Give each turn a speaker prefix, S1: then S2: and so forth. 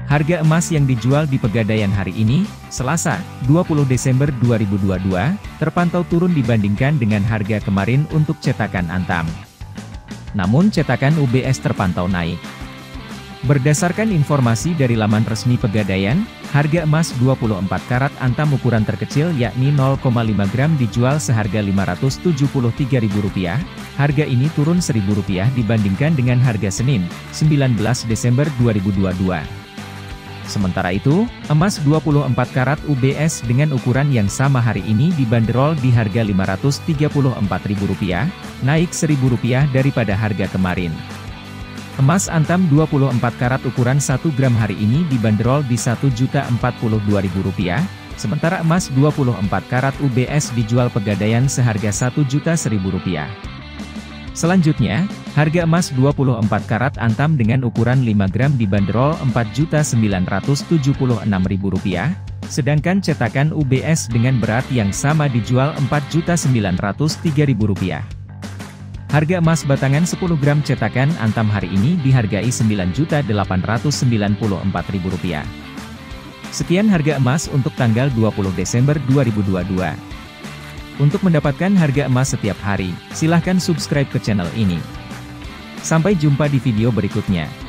S1: Harga emas yang dijual di Pegadaian hari ini, Selasa, 20 Desember 2022, terpantau turun dibandingkan dengan harga kemarin untuk cetakan Antam. Namun cetakan UBS terpantau naik. Berdasarkan informasi dari laman resmi Pegadaian, harga emas 24 karat Antam ukuran terkecil yakni 0,5 gram dijual seharga Rp573.000. Harga ini turun Rp1.000 dibandingkan dengan harga Senin, 19 Desember 2022. Sementara itu, emas 24 karat UBS dengan ukuran yang sama hari ini dibanderol di harga Rp534.000, naik Rp1.000 daripada harga kemarin. Emas Antam 24 karat ukuran 1 gram hari ini dibanderol di Rp1.042.000, sementara emas 24 karat UBS dijual Pegadaian seharga Rp1.001.000. Selanjutnya, harga emas 24 karat Antam dengan ukuran 5 gram dibanderol Rp4.976.000, sedangkan cetakan UBS dengan berat yang sama dijual Rp4.903.000. Harga emas batangan 10 gram cetakan Antam hari ini dihargai Rp9.894.000. Sekian harga emas untuk tanggal 20 Desember 2022. Untuk mendapatkan harga emas setiap hari, silahkan subscribe ke channel ini. Sampai jumpa di video berikutnya.